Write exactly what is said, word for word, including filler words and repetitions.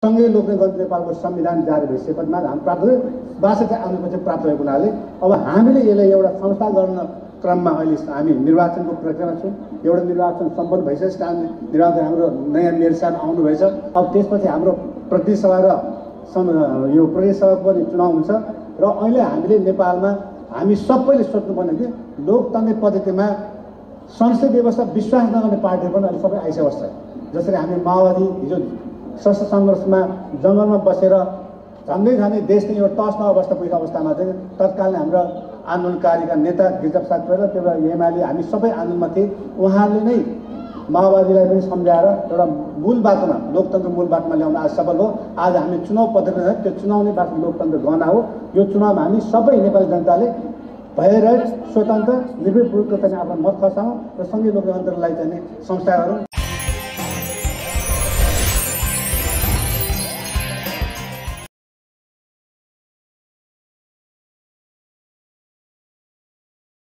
सँगै लोकतन्त्र नेपालको संविधान जारी भइसकेपछि हामी प्राप्त बासठी आउनुपछि प्राप्त भएको हुनाले अब हामीले यसलाई एउटा संस्था गर्न क्रममा अहिले हामी निर्वाचनको प्रक्रियामा छौँ। एउटा निर्वाचन सम्पन्न भइसकेपछि कारण निर्वाचन हाम्रो नयाँ मेयर साहब आउनुभएछ। अब त्यसपछि हाम्रो प्रतिनिधि सभा र यो प्रदेश सभाको पनि चुनाव हुन्छ र अहिले हामीले नेपालमा हामी सबैले सोच्नुपर्ने कि लोकतान्त्रिक पद्धतिमा संसदीय व्यवस्था विश्वास नगर्ने पार्टी पनि अहिले सबै आइसकेको छ। जसरी हामी माओवादी हिजो सशस्त्र सङ्घर्षमा जङ्गलमा बसेर झन्डै झन्डै देश नै एउटा तस अवस्था पुगेको अवस्थामा चाहिँ तत्कालीन हाम्रो आन्दोलनकारीका नेता गिरिजाप्रसाद कोइराला त्यो बेला एमाले हामी सबै आन्दोलनमा थिए। उहाँले नै माओवादीलाई पनि सम्झाएर एउटा मूल बाटोमा लोकतन्त्र मूल बाटोमा ल्याउन आज सफल हो। आज हामी चुनाव पद्धति त्यो चुनाव नै बाटो लोकतन्त्र गहना हो। यो चुनावमा हामी सबै नेपाली जनताले भएर स्वतन्त्र निर्भीकपूर्वक चाहिँ आफ्नो मत खसाउँ र सँगै लोकतन्त्रलाई चाहिँ संस्था गरौँ।